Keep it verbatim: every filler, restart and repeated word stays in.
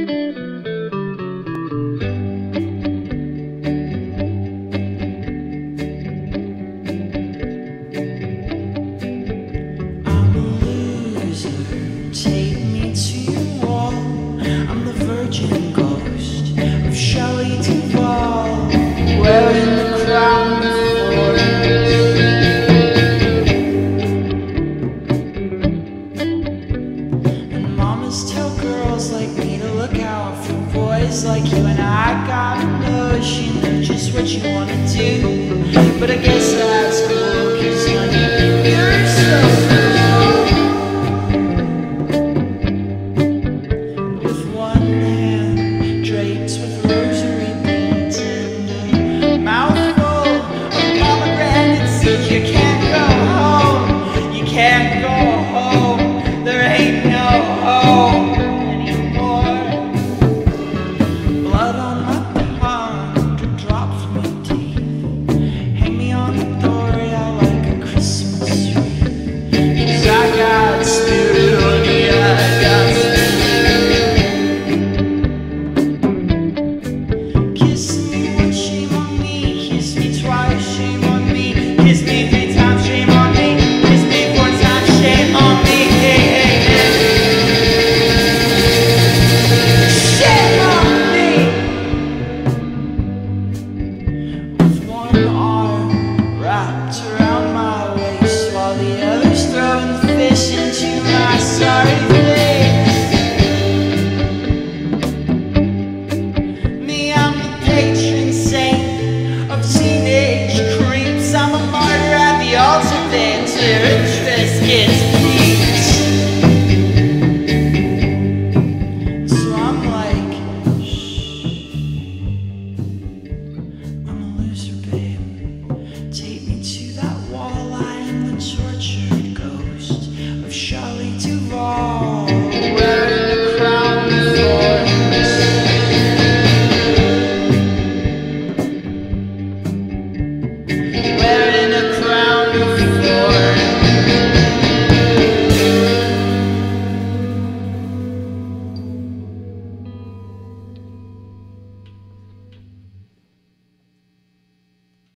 Take me to your wall. I'm the virgin ghost of Shelley Duvall, wearing the crown of thorns. And mamas tell girls like me to look out for boys like you, and I got a notion of just what you wanna do. But I guess that's cool.